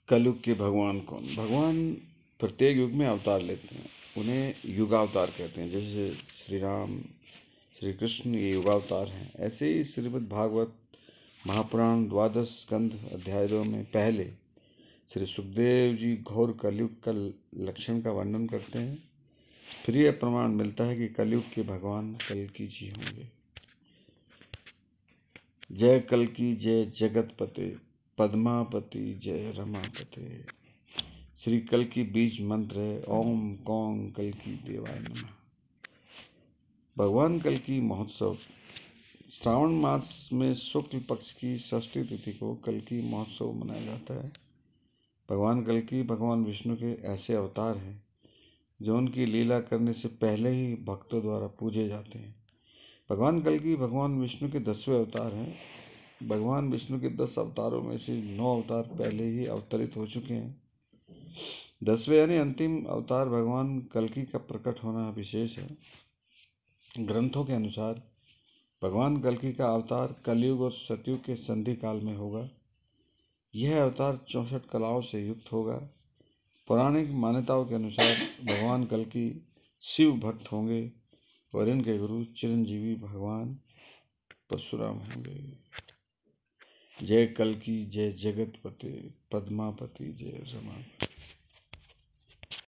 कलयुग के भगवान कौन? भगवान प्रत्येक युग में अवतार लेते हैं, उन्हें युगावतार कहते हैं। जैसे श्री राम, श्री कृष्ण ये युगावतार हैं। ऐसे ही श्रीमद् भागवत महापुराण 12 स्कंध अध्याय 2 में पहले श्री सुखदेव जी घोर कलयुग का लक्षण का वर्णन करते हैं। फिर यह प्रमाण मिलता है कि कलयुग के भगवान कल्कि जी होंगे। जय कल्कि जय जगतपते, पद्मापति जय रमापते। श्री कल्कि बीज मंत्र है ओम कौं कल्कि देवाय नमः। भगवान कल्कि महोत्सव श्रावण मास में शुक्ल पक्ष की षष्ठी तिथि को कल्कि महोत्सव मनाया जाता है। भगवान कल्कि भगवान विष्णु के ऐसे अवतार हैं जो उनकी लीला करने से पहले ही भक्तों द्वारा पूजे जाते हैं। भगवान कल्कि भगवान विष्णु के 10वें अवतार हैं। भगवान विष्णु के 10 अवतारों में से 9 अवतार पहले ही अवतरित हो चुके हैं। 10वें यानी अंतिम अवतार भगवान कल्कि का प्रकट होना विशेष है। ग्रंथों के अनुसार भगवान कल्कि का अवतार कलयुग और सतयुग के संधि काल में होगा। यह अवतार 64 कलाओं से युक्त होगा। पौराणिक मान्यताओं के अनुसार भगवान कल्कि शिव भक्त होंगे और इनके गुरु चिरंजीवी भगवान परशुराम होंगे। जय कल्कि जय जगतपते, पद्मापति जय रमापति।